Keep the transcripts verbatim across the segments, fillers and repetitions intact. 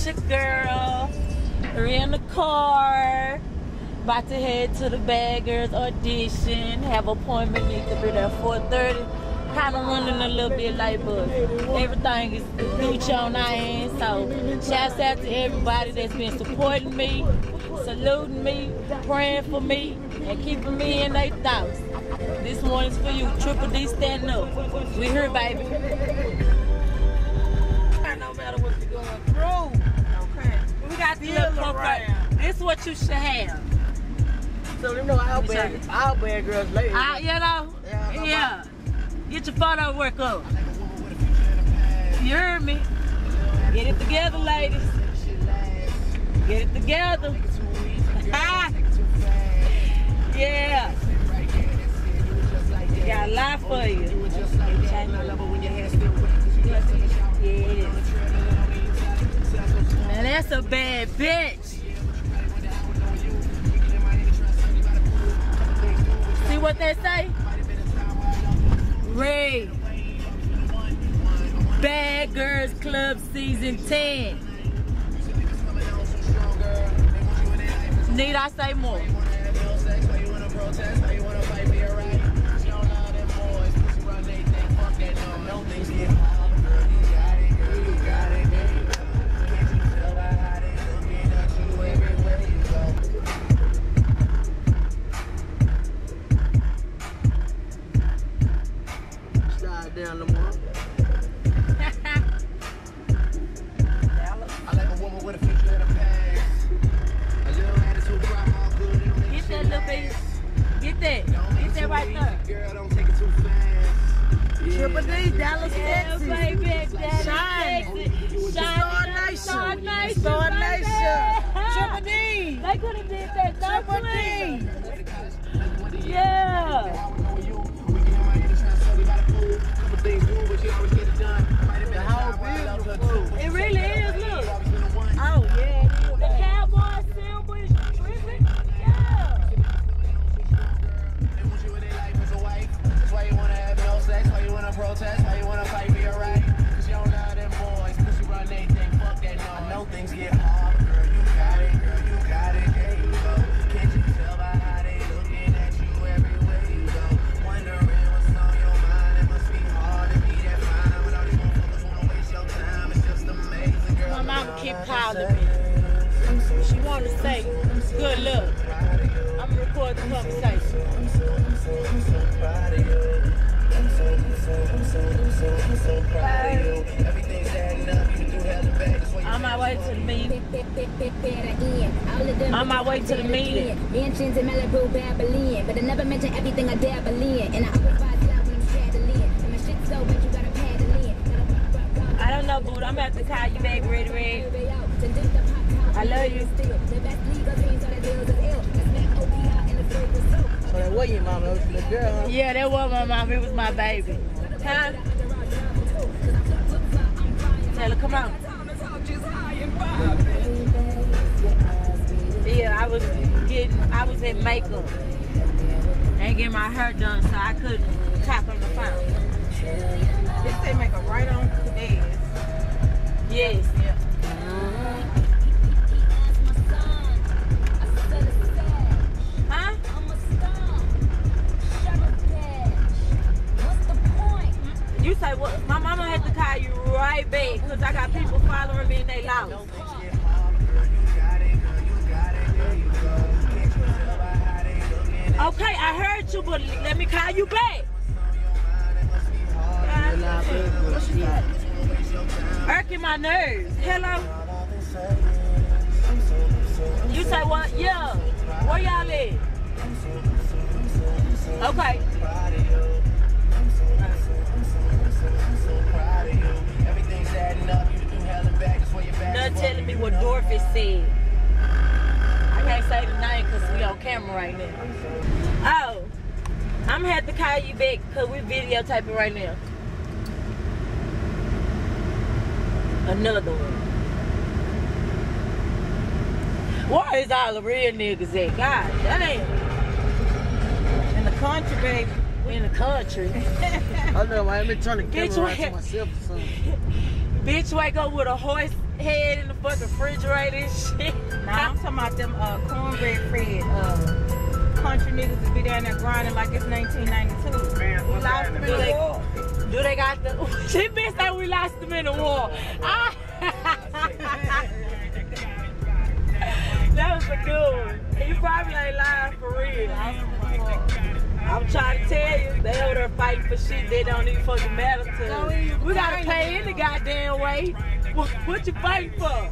your girl. We're in the car. About to head to the Baggers audition. Have appointment, need to be there at four thirty. Kind of running a little bit late, but everything is Gucci on our end. So shouts out to everybody that's been supporting me, saluting me, praying for me, and keeping me in their thoughts. This one is for you. Triple D standing up. We here, baby. No matter what you're going through. Okay. We got the look around. This is what you should have. So you know our bad, our bad girls ladies. I, you know? Yeah. yeah. Get your photo work up. You heard me? Get it together, ladies. Get it together. Yeah. Got a lot for you. Yeah. Now that's a bad bitch. See what they say? Ray. Bad Girls Club Season ten. Need I say more? Down the mall. I like a woman with a future and a past. A little attitude, all good. Get that little baby. Get that. Get that right there. Girl, don't take it too fast. Triple D, Dallas, Texas. Yeah, baby. Shine. Shine. Nation. Star Nation. Star Nation. Triple D. They could have did that. Triple D. Yeah. It really is, look. Oh, yeah. The cowboy symbol is tripping. Yeah. They want you in their life as a wife. That's why you want to have no sex. Why you want to protest. Why you want to fight for your right. Because you don't know them boys. Because you run they think. Fuck that, no. I know things get hard. Girl, you got it. Girl, you got it. There you go. Can't you tell by how they looking at you everywhere you go? Wondering what's on your mind. It must be hard to be that fine. But all these motherfuckers want to waste your time. It's just amazing, girl. My mama keep calling me. She want to say, good luck. I'm going to record the conversation. I'm so, I'm so, I'm so proud of you. I'm so, I'm so, I'm so, I'm so, I'm so proud of you. Everything's adding up, even through hell and back. That's why you On my way to the meeting. On my way to the meeting. Mansions in Malibu, Babylon. But I never mention everything I dabble in. And I always rise loud when I'm straddling. And my shit's so much you gotta paddle in. I don't know, boo. I'm going to have to call you back, Red Red. I love you. So that was your mama, that was your little girl, huh? Yeah, that was my mom. It was my baby. Huh? Tell her, come on. Yeah, I was getting, I was in makeup. I ain't getting my hair done, so I couldn't talk on the phone. They say make a right on days. Yes. Yeah. Huh? You say what? My mama had to call you right back because I got people following me in their house. Okay, I heard you, but let me call you back. What she said? Irking my nerves. Hello? You say what? Yeah. Where y'all at? Okay. Not telling me what Dorothy said. I can't say the name because we on camera right now. Oh, I'm gonna have to call you back because we're videotaping right now. Another one. Where is all the real niggas at? God damn. In the country, baby. In the country. I know, man. Let me turn the camera around to myself or something. Bitch wake up with a horse head in the fucking refrigerator and shit. Nah, I'm talking about them uh, cornbread Fred, uh, country niggas that be down there grinding like it's nineteen ninety-two. Man, we lost them in the war. Do they got the? She bitch that we lost them in the war. Ah. That was a good one. You probably ain't lying for real. I'm trying to tell you, they over there fighting for shit that don't even fucking matter to us. We gotta pay any goddamn way. What, what you fighting for?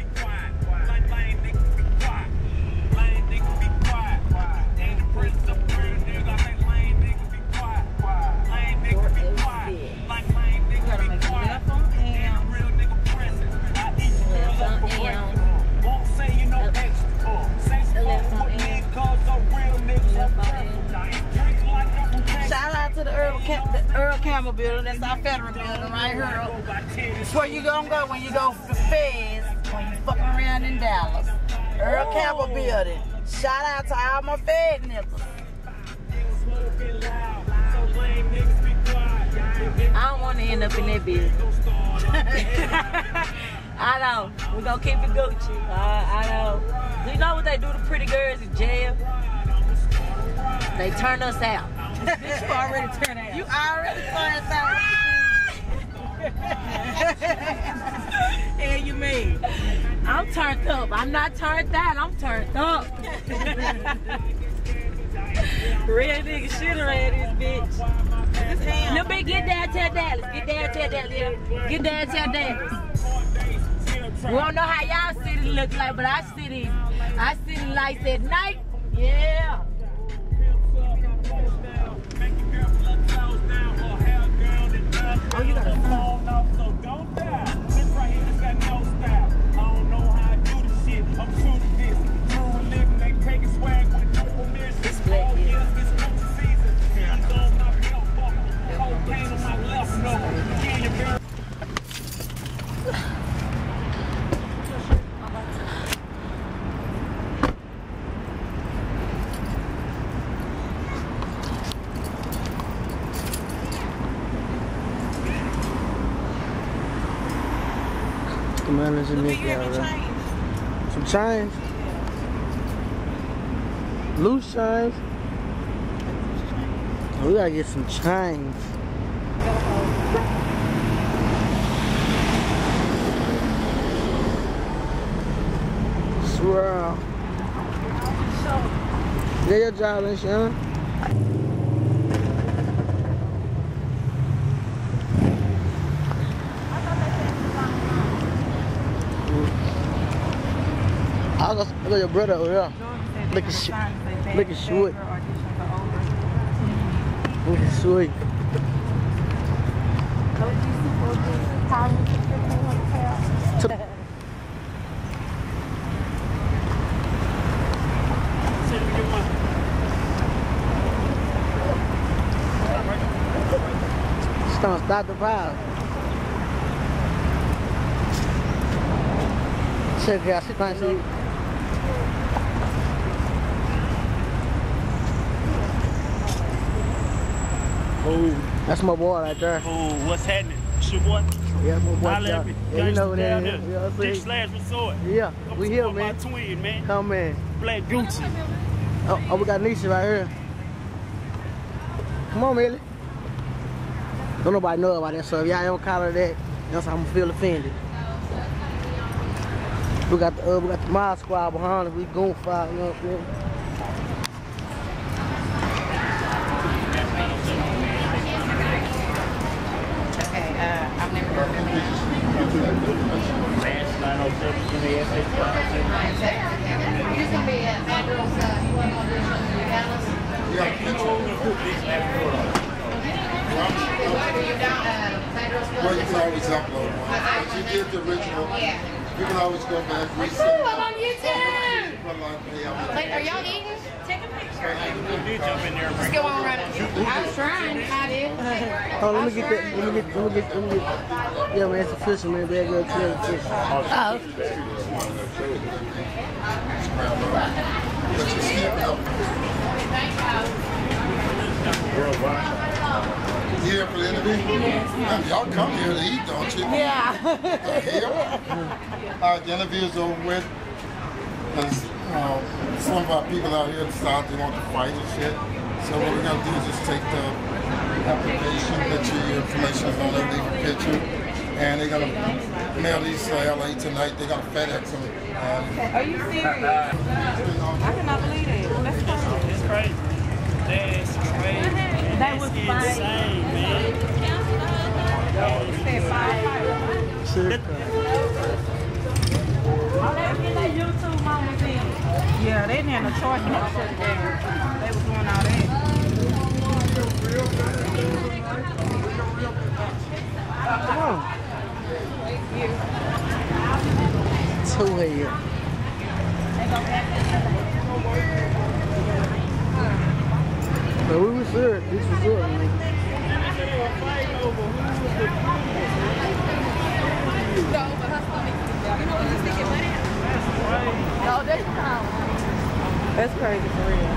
Shout out to the Earl, Cam the Earl Campbell building. That's our federal building right here. It's where you gonna go when you go for Feds, when you fucking around in Dallas. Earl oh. Campbell building. Shout out to all my Fed niggas. I don't want to end up in that building. I know. We're gonna keep it Gucci. Uh, I know. Do you know what they do to pretty girls in jail? They turn us out. You already turned out. You already turned out. And you mean? I'm turned up. I'm not turned out. I'm turned up. Real nigga shit around this bitch. Little bit, get down, tell Dallas. Get down, tell Dallas. Get down, tell Dallas. We don't know how y'all city look like, but our city, our city lights at night. Yeah. Oh, you got a phone off, so don't die. This right here, this got no style. I don't know how I do this shit. I'm true to this. True to living, they take a swag with no permission. It's black, yeah. It's Gucci season. Hands on my belt buckle. Cocaine on my left nose. Yeah, you girl. Manager Nick, yeah, some chains, loose chains. We gotta get some chains. Swirl. Yeah, your job, Sean. I got, I got your brother over there. Look at shit. Look at sweet. Look at sweet. Start, start the vibe. Check it out, she trying to see. Oh, that's my boy right there. Oh, what's happening? It's your boy? Yeah, my boy. I love it. Yeah, you know what down that is. there. Yeah, Dick Slash Resort. Yeah, Come we here, man. My twin, man. Come in. Black Gucci. Oh, oh, we got Nisha right here. Come on, Millie. Don't nobody know about that, so if y'all ever call her that, that's how I'm gonna feel offended. We got the uh, we got the Mod Squad behind us. We gon' fight, you know what I'm saying? Okay, uh, I've never heard of that. nine oh seven, give me S H five. He's gonna be at Mandrell's, uh, you want to audition in Dallas? Why do you down at Mandrell's? Well, you can always upload one. If you did the original, Yeah. you can always go back. Cool, I'm on YouTube! Wait, are y'all eating? Take a picture. Just go on around. I was trying, I did. Oh, let me get that. Let me get. Let me get. Let me get. Yeah, man, it's official, man. Bad girl, kill the fish. Oh. But you skip up. You here for the interview? Man, y'all come here to eat, don't you? Yeah. The hell? All right, the interview's over with. There's, uh, some of our people out here decide they want to fight and shit. So what we're gonna do is just take the application, picture, your information is on there, leave a picture, and they're gonna mail these to L A tonight. They're gonna FedEx them. Um, Are you serious? I cannot believe it. That's crazy. It's crazy. That's crazy. That was It's fine. insane, man. Said five fights. Shit. YouTube mama thing. Yeah, they didn't have no choice but to shut it down. They was doing all that. Come on. Two here. But we was there. This was up, man. No, that's not. That's crazy for real.